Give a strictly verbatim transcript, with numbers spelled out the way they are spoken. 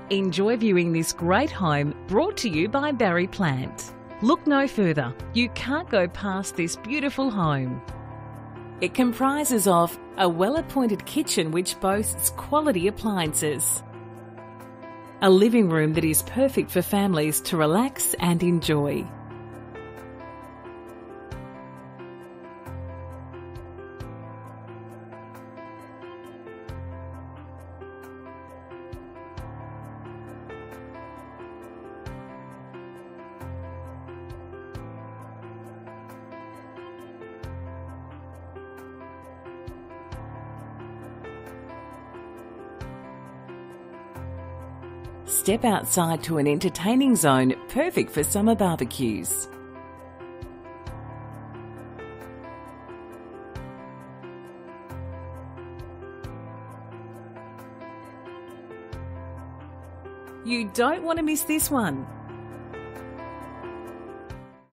Enjoy viewing this great home brought to you by Barry Plant. Look no further. You can't go past this beautiful home. It comprises of a well-appointed kitchen which boasts quality appliances, a living room that is perfect for families to relax and enjoy, step outside to an entertaining zone perfect for summer barbecues. You don't want to miss this one.